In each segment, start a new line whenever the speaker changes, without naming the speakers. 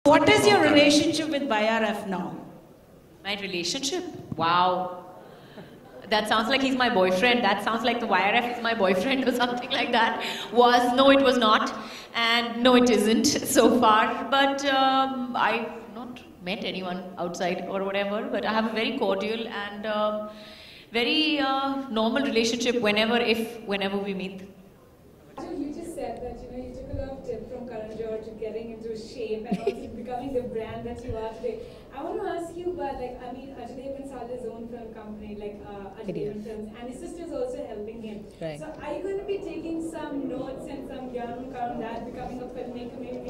What is your relationship with YRF now?
My relationship? Wow. That sounds like he's my boyfriend. That sounds like the YRF is my boyfriend or something like that. No, it was not. And no, it isn't so far. But I've not met anyone outside or whatever. But I have a very cordial and very normal relationship whenever we meet.
You just said that you took a lot of tips from Karan Johar to getting into shape and also becoming the brand that you are today. I want to ask you about, Ajay Devgn started his own film company, Ajay Devgn Films, and his sister is also helping him.
Right.
So are you going to be taking some notes and some yarn around that, becoming a filmmaker, maybe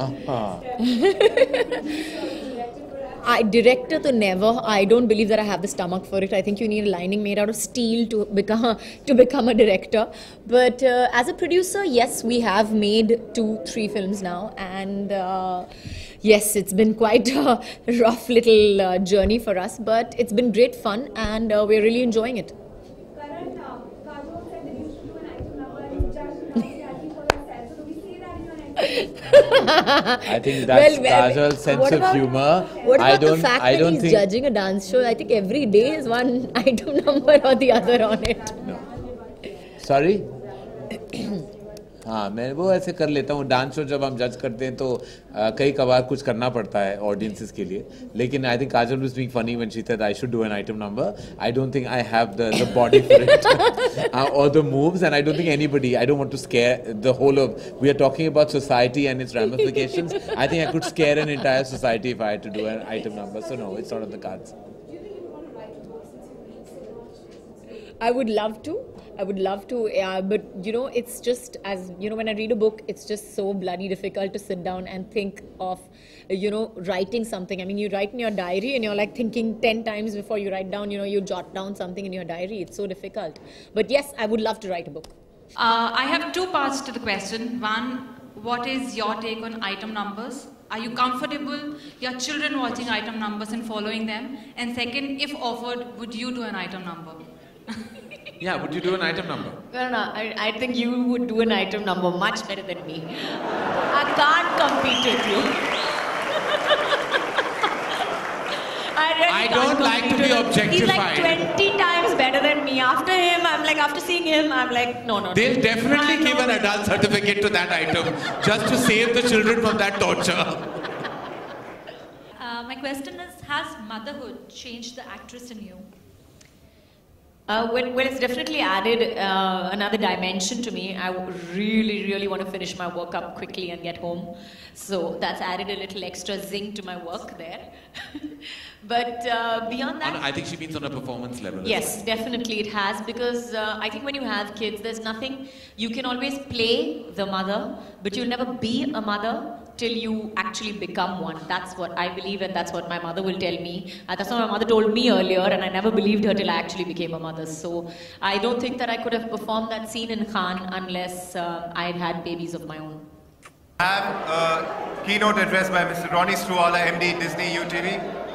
Director to never. I don't believe that I have the stomach for it. I think you need a lining made out of steel to become a director. But as a producer, yes, we have made 2-3 films now, and yes, it's been quite a rough little journey for us, but it's been great fun, and we're really enjoying it.
Karan, Kajol said that you should do an item number and you judged acting for yourself. So do we see that in your next
I think that's Kajal's sense of humor.
What about the fact that he's judging a dance show? I think every day is one item number or the other on it.
No. Sorry? हाँ, मैं वो ऐसे कर लेता हूँ. Dance show जब हम जज करते हैं तो कई कबार कुछ करना पड़ता है ऑडियंसेस के लिए. लेकिन I think Kajal was being funny when she said I should do an item number. I don't think I have the body for it or the moves, and I don't think anybody. I don't want to scare the whole of. We are talking about society and its ramifications. I think I could scare an entire society if I had to do an item number. So no, it's not on the cards.
I would love to. But it's just, as when I read a book, it's just so bloody difficult to sit down and think of, writing something. I mean, you write in your diary and you're like thinking 10 times before you write down, you jot down something in your diary. It's so difficult. But yes, I would love to write a book.
I have 2 parts to the question. One, what is your take on item numbers? Are you comfortable your children watching item numbers and following them? And second, if offered, would you do an item number?
Yeah, would you do an item number?
No, I think you would do an item number much better than me. I can't compete with you.
I don't like to be objectified.
He's like 20 times better than me. After seeing him, I'm like, no.
They'll definitely give an adult certificate to that item just to save the children from that torture.
My question is, has motherhood changed the actress in you?
Well, it's definitely added another dimension to me. I really, really want to finish my work up quickly and get home. So that's added a little extra zing to my work there. But beyond that...
I think she means on a performance level.
Yes, definitely it has, because I think when you have kids, there's nothing... You can always play the mother, but you'll never be a mother till you actually become one. That's what I believe, and that's what my mother will tell me. That's what my mother told me earlier, and I never believed her till I actually became a mother. So I don't think that I could have performed that scene in Khan unless I had had babies of my own.
I have a keynote address by Mr. Ronnie Struwala, MD, Disney UTV.